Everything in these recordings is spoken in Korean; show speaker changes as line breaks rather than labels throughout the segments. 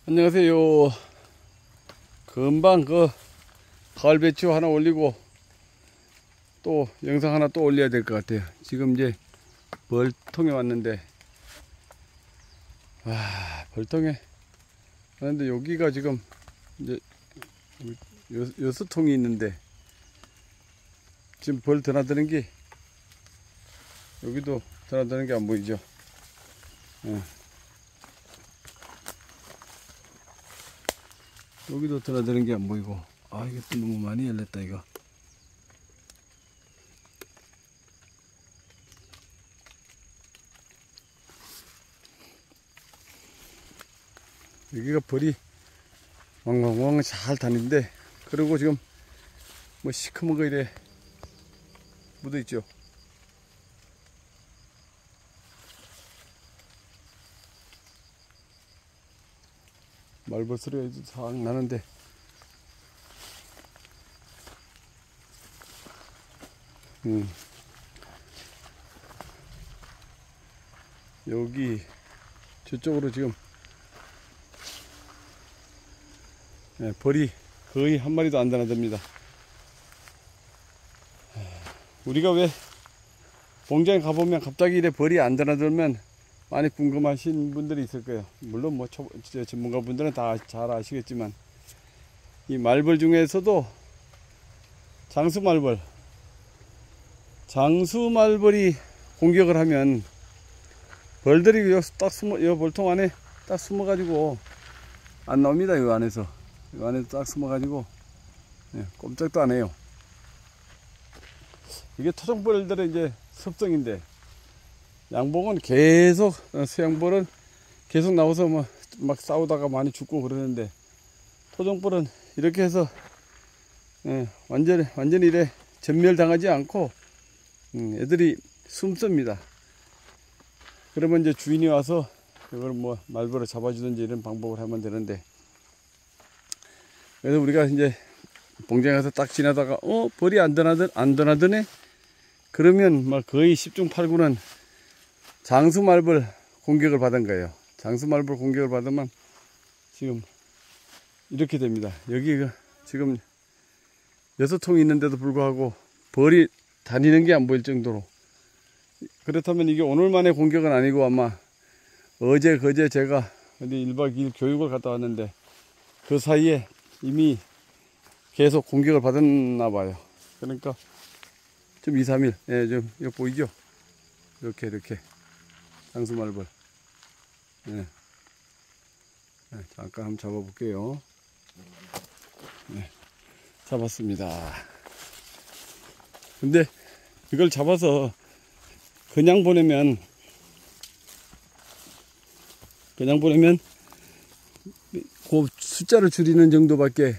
안녕하세요. 금방 가을 배추 하나 올리고 또 영상 하나 또 올려야 될 것 같아요. 지금 이제 벌통에 왔는데, 벌통에 왔는데 여기가 지금 이제 6통이 있는데, 지금 벌 드나드는 게 여기도 드나드는 게 안 보이죠? 여기도 드나드는 게 안 보이고, 이것도 너무 많이 열렸다 이거. 여기가 벌이 왕왕왕 잘 다니는데, 그리고 지금 뭐 시커먼 거 이래 묻어 있죠. 말벌 소리가 싹 나는데, 여기 저쪽으로 지금 벌이 거의 한 마리도 안 드나듭니다. 우리가 왜 공장에 가보면 갑자기 이래 벌이 안 드나들면 많이 궁금하신 분들이 있을 거예요. 물론 뭐 전문가분들은 다 잘 아시겠지만, 이 말벌 중에서도 장수말벌이 공격을 하면 벌들이 여기 딱 숨어, 이 벌통 안에 딱 숨어 가지고 안 나옵니다. 이 안에서 딱 숨어 가지고 꼼짝도 안 해요. 이게 토종벌들의 이제 습성인데, 양봉은 계속, 수양벌은 계속 나와서 막 싸우다가 많이 죽고 그러는데, 토종벌은 이렇게 해서 완전히 이래 전멸당하지 않고 애들이 숨습니다. 그러면 이제 주인이 와서 그걸 뭐 말벌을 잡아주든지 이런 방법을 하면 되는데, 그래서 우리가 이제 봉장에 가서 딱 지나다가 벌이 안 드나드네? 그러면 막 거의 10중 8구는 장수말벌 공격을 받은 거예요. 장수말벌 공격을 받으면 지금 이렇게 됩니다. 여기 지금 6통이 있는데도 불구하고 벌이 다니는 게 안 보일 정도로. 그렇다면 이게 오늘만의 공격은 아니고, 아마 어제 그제 제가 어디 1박 2일 교육을 갔다 왔는데, 그 사이에 이미 계속 공격을 받았나 봐요. 그러니까 좀 2, 3일, 좀 이거 보이죠? 이렇게 장수말벌. 잠깐 한번 잡아볼게요. 잡았습니다. 근데 이걸 잡아서 그냥 보내면 그 숫자를 줄이는 정도밖에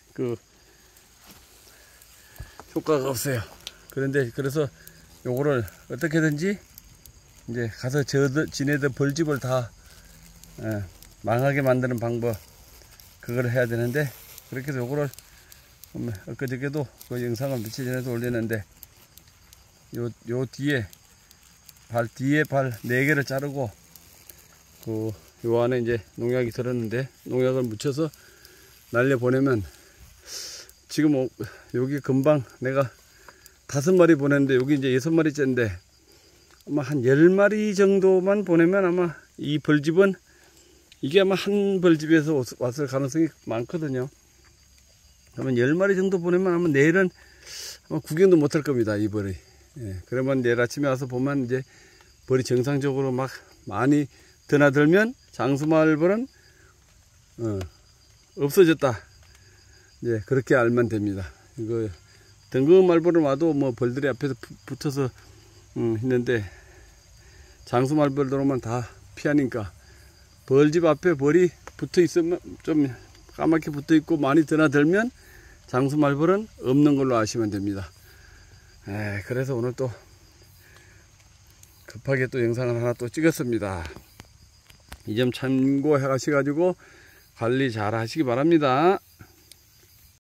효과가 없어요. 그래서 요거를 어떻게든지 이제 가서 지네들 벌집을 다 망하게 만드는 방법, 그걸 해야 되는데, 그렇게 해서 요거를 엊그저께도 그 영상을 며칠 전에도 올렸는데, 요 뒤에 발 4개를 자르고 요 안에 이제 농약이 들었는데, 농약을 묻혀서 날려 보내면, 지금 여기 금방 내가 5마리 보냈는데, 여기 이제 6마리째인데, 아마 한 10마리 정도만 보내면 아마 이 벌집은, 이게 아마 한 벌집에서 왔을 가능성이 많거든요. 그러면 10마리 정도 보내면 아마 내일은 아마 구경도 못할 겁니다, 이 벌이. 그러면 내일 아침에 와서 보면 이제 벌이 정상적으로 막 많이 드나들면 장수말벌은 없어졌다. 그렇게 알면 됩니다. 이거 등급 말벌은 와도 뭐 벌들이 앞에서 붙어서 있는데, 장수말벌 들어오면 다 피하니까, 벌집 앞에 벌이 붙어 있으면, 좀 까맣게 붙어 있고 많이 드나들면 장수말벌은 없는 걸로 아시면 됩니다. 그래서 오늘 또 급하게 또 영상을 하나 또 찍었습니다. 이 점 참고해 가시고 관리 잘 하시기 바랍니다.